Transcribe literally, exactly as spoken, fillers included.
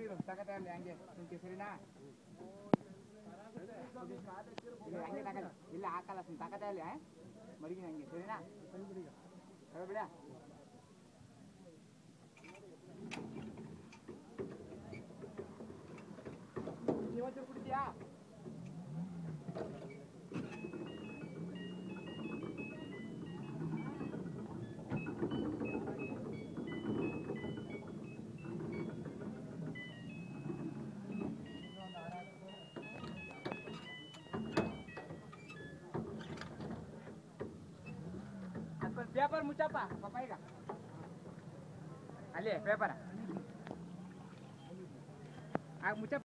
ಮಡಗಿರು ತಗತ್ತೆ ಅಲ್ಲಿ ಹಂಗೆ ಸುಂಟಿ ಸರಿನಾ ಇಲ್ಲ ಹಂಗೆ ತಗಲ್ಲ ಇಲ್ಲ ಹಾಕಲ್ಲ ಸುಮ್ ತಗತ್ತೆ ಅಲ್ಲಿ ಮಡಗಿನ ಹಂಗೆ ಸರಿನಾ ಬಿಡ ನೀವೊಂಚೂರು ಕುಡಿದ್ಯಾ पेपर मुचापा पपाईगा अले पेपर आ मुचा